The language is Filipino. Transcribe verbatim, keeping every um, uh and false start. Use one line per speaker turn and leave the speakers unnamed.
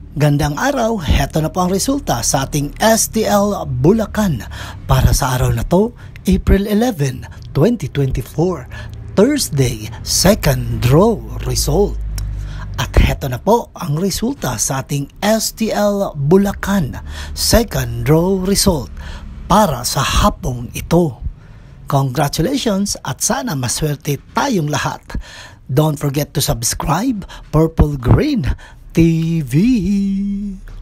Gandang araw, heto na po ang resulta sa ating S T L Bulacan para sa araw na to, April eleventh, twenty twenty-four, Thursday, second draw result. At heto na po ang resulta sa ating S T L Bulacan second draw result para sa hapong ito. Congratulations at sana maswerte tayong lahat. Don't forget to subscribe Purple Green T V.